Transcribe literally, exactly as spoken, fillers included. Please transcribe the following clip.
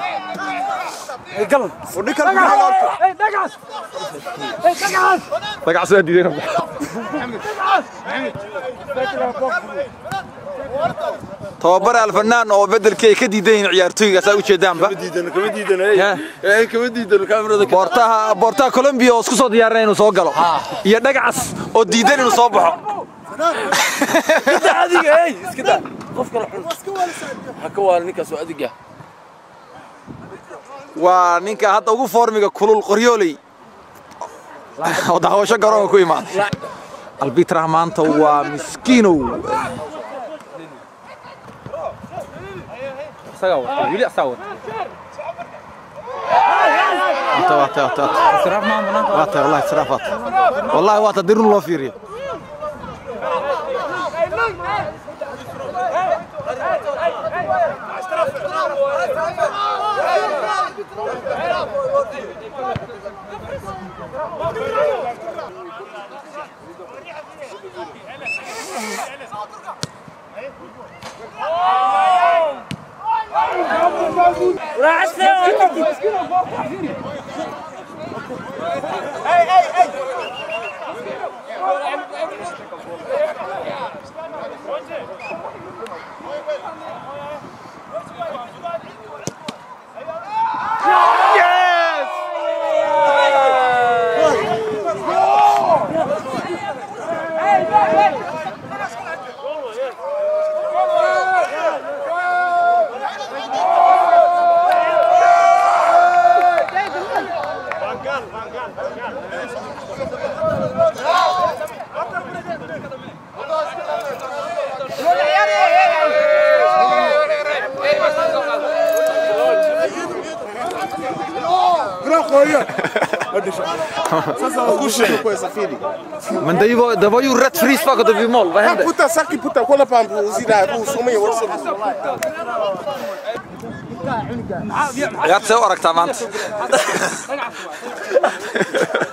قلب وديك اي دقعس اي دقعس دقعس ادي محمد توبر الفنان oo bedelkay ka diidayn ciyaartooyga saa u jeedaan ba diidan kama diidan ay kama diidan kaamirada boortaha boortaha Colombia oo isku soo diyaarnay inuu soo galo iyo dhagax oo diidan inuu soo baxo adiga ay iska daa qofka haka wal ninka soo adiga waa ninka hadda ugu formiga kulul qoryoolay oo daawasho garoon ku imaan albitra maanta waa miskiino ساوت ويلي ساوت انت وات وات اسراف ما وات والله اسرافات والله وات ديرن لو فيري راح السلام اي اي اي من دايو دايو رات فريز فاكو دبي مول فاهم puta saki puta kola pam zida ku somay warso يا تسوي أركتها مانت